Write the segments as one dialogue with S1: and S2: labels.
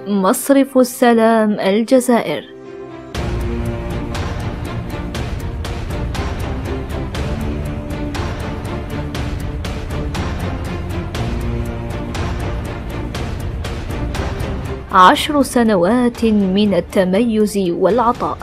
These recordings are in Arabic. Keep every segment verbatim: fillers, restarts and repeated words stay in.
S1: مصرف السلام الجزائر. عشر سنوات من التميز والعطاء.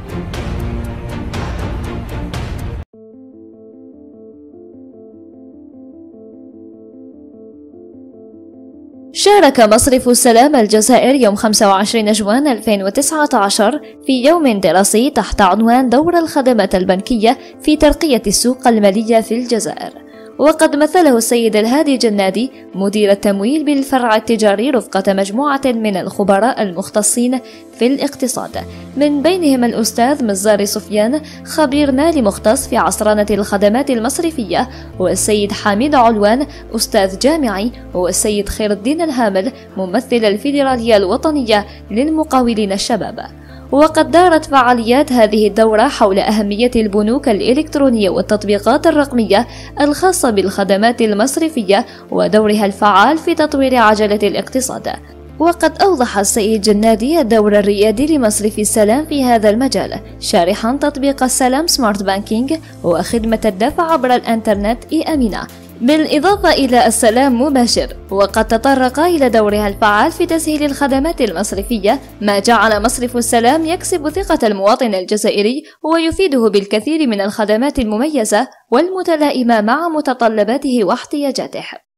S1: شارك مصرف السلام الجزائر يوم خمسة وعشرين جوان ألفين وتسعة عشر في يوم دراسي تحت عنوان دور الخدمات البنكية في ترقية السوق المالية في الجزائر، وقد مثله السيد الهادي جنادي مدير التمويل بالفرع التجاري رفقة مجموعة من الخبراء المختصين في الاقتصاد، من بينهم الأستاذ مزاري سفيان خبير مالي مختص في عصرنة الخدمات المصرفية، والسيد حميد علوان أستاذ جامعي، والسيد خير الدين الهامل ممثل الفيدرالية الوطنية للمقاولين الشباب. وقد دارت فعاليات هذه الدورة حول أهمية البنوك الإلكترونية والتطبيقات الرقمية الخاصة بالخدمات المصرفية ودورها الفعال في تطوير عجلة الاقتصاد. وقد أوضح السيد جنادي الدور الريادي لمصرف السلام في هذا المجال، شارحا تطبيق السلام سمارت بانكينج وخدمة الدفع عبر الإنترنت إي-أمينة، بالإضافة إلى السلام مباشر. وقد تطرق إلى دورها الفعال في تسهيل الخدمات المصرفية، ما جعل مصرف السلام يكسب ثقة المواطن الجزائري ويفيده بالكثير من الخدمات المميزة والمتلائمة مع متطلباته واحتياجاته.